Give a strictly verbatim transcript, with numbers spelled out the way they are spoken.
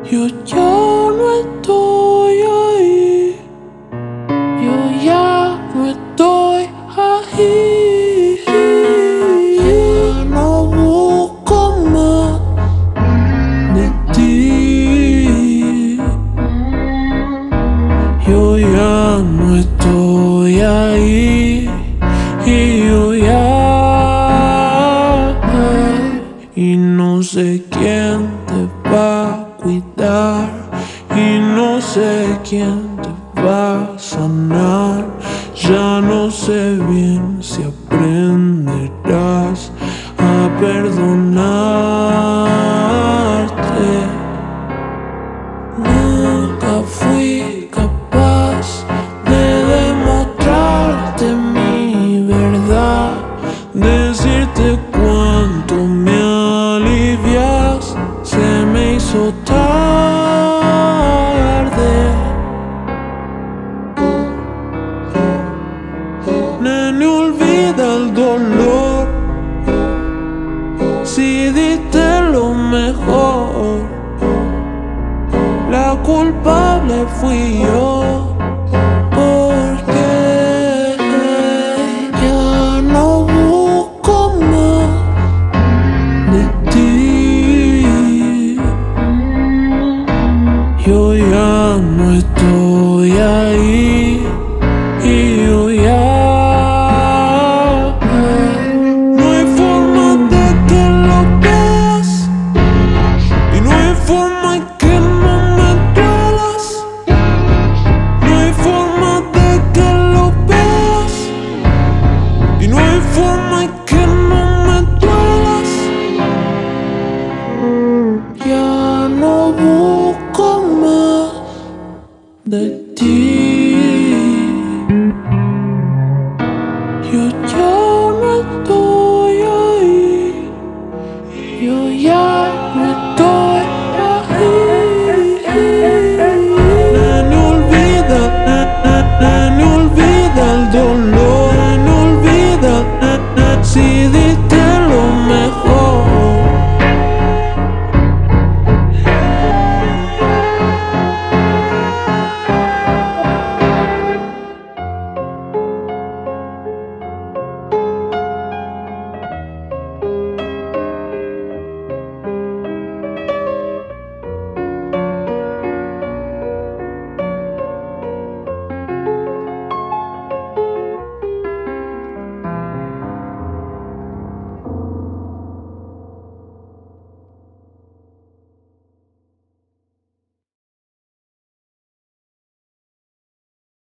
Yo ya no estoy ahí, yo ya no estoy ahí. Ya no busco más de ti. Yo ya no estoy ahí y yo ya y no sé quién te va a cuidar y no sé quién te va a sanar. Ya no sé bien si aprenderás a perdonarte. Nunca fui capaz de demostrarte mi verdad, decirte cuánto me alivias. Se me hizo tarde. Nene, olvida el dolor. Si diste lo mejor, la culpable fui yo. Porque ya no busco más de ti. Yo ya no estoy ahí y yo ya no hay forma de que lo veas y no hay forma que no me duelas. No hay forma de que lo veas y no hay forma que no me duelas. Ya no busco más de